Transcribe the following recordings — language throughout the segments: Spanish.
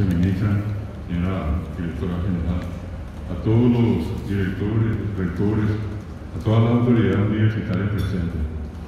viceministra, señora directora general, a todos los directores, rectores, a todas las autoridades universitarias presentes.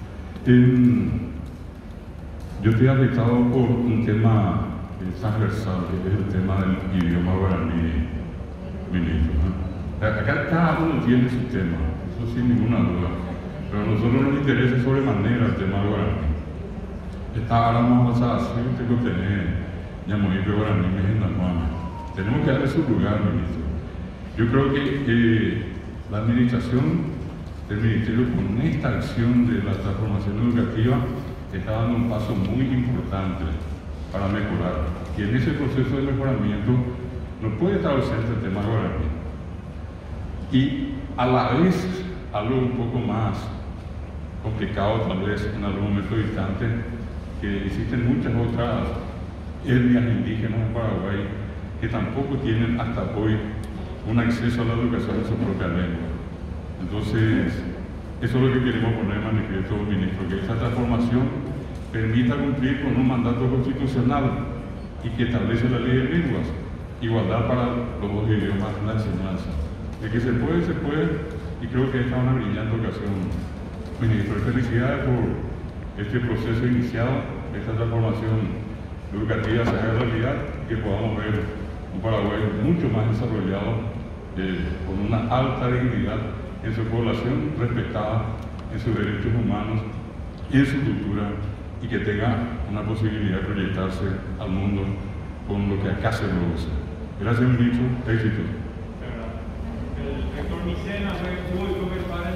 Yo estoy afectado por un tema transversal, que es el tema del idioma guaraní, ministro, ¿no? Acá cada uno tiene su tema, eso sin ninguna duda, pero a nosotros nos interesa sobremanera el tema guaraní. Esta ahora vamos a hacer que tener Ñamoípe guaraní en la mano. Tenemos que darle su lugar, ministro. Yo creo que la administración del ministerio, con esta acción de la transformación educativa, está dando un paso muy importante para mejorar. Y en ese proceso de mejoramiento no puede estar ausente el tema guaraní. Y a la vez, algo un poco más complicado, tal vez en algún momento distante, que existen muchas otras etnias indígenas en Paraguay que tampoco tienen hasta hoy un acceso a la educación en su propia lengua. Entonces, eso es lo que queremos poner en manifiesto, ministro, que esta transformación permita cumplir con un mandato constitucional y que establece la ley de lenguas, igualdad para los dos idiomas en la enseñanza. De que se puede, y creo que esta es una brillante ocasión, ministro. Felicidades por este proceso iniciado, esta transformación educativa se haga realidad y que podamos ver un Paraguay mucho más desarrollado, con una alta dignidad en su población, respetada en sus derechos humanos y en su cultura, y que tenga una posibilidad de proyectarse al mundo con lo que acá se produce. Gracias, ministro. Éxito. El rector Micena fue muy